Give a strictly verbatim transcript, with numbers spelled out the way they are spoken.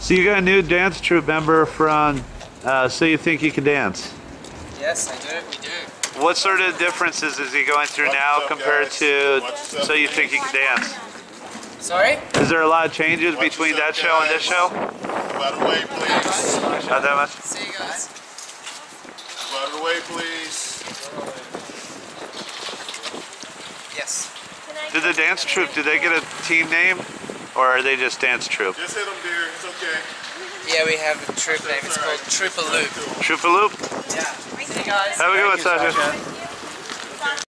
So you got a new dance troupe member from uh, So You Think You Can Dance. Yes, I do. We do. What sort of differences is he going through now compared to So You Think You Can Dance? Sorry? Is there a lot of changes between that show and this show? Out of the way, please. Not that much? See you guys. Out of the way, please. Yes. Did the dance troupe, did they get a team name? Or are they just dance troupe? Just hit them, dear. It's okay. Yeah, we have a troop name. It's called Troop-a-Loop. Troop-a-loop? Yeah. See you guys. Have a good one, Sasha.